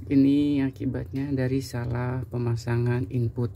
Ini akibatnya dari salah pemasangan input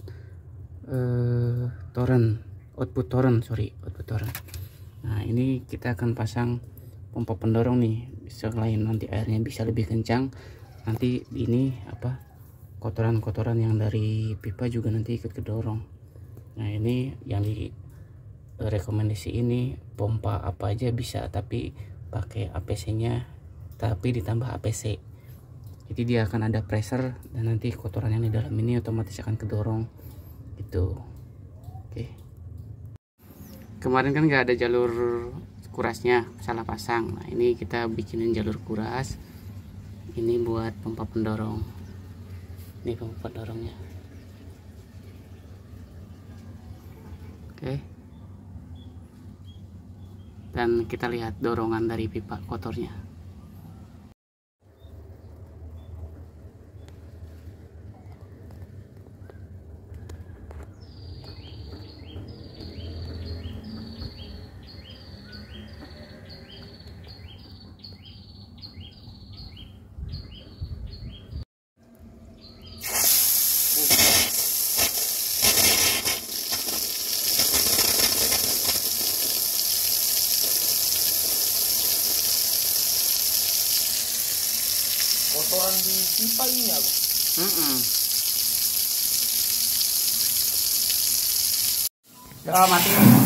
output torrent. Nah, ini kita akan pasang pompa pendorong nih. Selain nanti airnya bisa lebih kencang, nanti ini kotoran-kotoran yang dari pipa juga nanti ikut kedorong. Nah, ini yang di rekomendasi ini pompa apa aja bisa, tapi pakai APC-nya, tapi ditambah APC. Jadi dia akan ada pressure dan nanti kotoran yang di dalam ini otomatis akan kedorong gitu. Oke. Kemarin kan nggak ada jalur kurasnya, salah pasang. Nah, ini kita bikinin jalur kuras. Ini buat pompa pendorong. Ini pompa pendorongnya. Oke. Dan kita lihat dorongan dari pipa kotornya. Kotoran di pipa ini ya, Ya, mati.